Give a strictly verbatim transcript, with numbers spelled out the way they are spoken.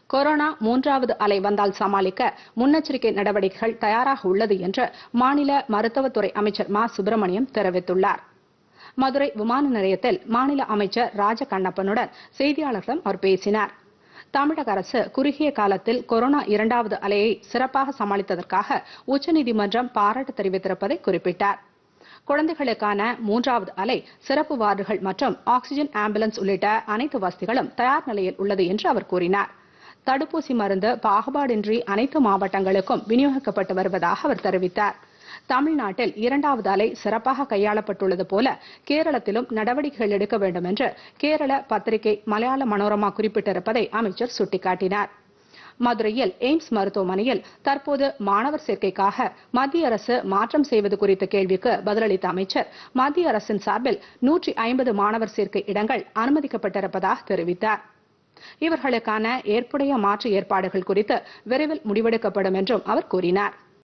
Corona மூன்றாவது அலை வந்தால் சமாளிக்க முன்னெச்சரிக்கை நடவடிக்கைகள் தயாராக உள்ளது என்று மாநில மருத்துவத்துறை அமைச்சர் மா சுப்பிரமணியம் தெரிவித்துள்ளார். மதுரை விமான நிலையத்தில் மாநில அமைச்சர் ராஜகண்ணப்பனுடன் செய்தியாளர்களிடம் அவர் பேசினார். தமிழக அரசு குறுகிய காலத்தில் கொரோனா இரண்டாவது அலையை சிறப்பாக சமாளித்ததற்காக உச்சநீதிமன்றம் பாராட்டு தெரிவித்திருப்பதை குறிப்பிட்டார். குழந்தைகளுக்கான மூன்றாவது அலை சிறப்பு வார்டுகள் மற்றும் ஆக்ஸிஜன் ஆம்புலன்ஸ் உள்ளிட்ட அனைத்து வசதிகளும் தயார் நிலையில் உள்ளது என்று அவர் கூறினார். தடுப்பூசி மருந்து பாகுபாடின்றி அனைத்து மாவட்டங்களுக்கும் விநியோகிக்கப்பட்டு வருவதாக அவர் தெரிவித்தார். தமிழ்நாட்டில் இரண்டாவது அலை சிறப்பாக கையாளப்பட்டுள்ளது போல கேரளத்திலும் நடவடிக்கைகள் எடுக்க வேண்டும் என்று கேரள பத்திரிகை மலையாள மனோரமா குறிப்பிட்டிருப்பதை அமைச்சர் சுட்டிக்காட்டினார். மதுரையில் எய்ம்ஸ் மருத்துவமனையில் தற்போது மாணவர் சேர்க்கைக்காக மத்திய அரசு மாற்றம் செய்வது குறித்த கேள்விக்கு பதிலளித்த அமைச்சர் மத்திய அரசின் சார்பில் நூற்றி ஐம்பது மாணவர் சேர்க்கை இடங்கள் அனுமதிக்கப்பட்டிருப்பதாக தெரிவித்தார். இவர்களுக்கான ஏற்புடைய மாற்று ஏற்பாடுகள் குறித்து விரைவில் முடிவெடுக்கப்படும் என்றும் அவர் கூறினார்.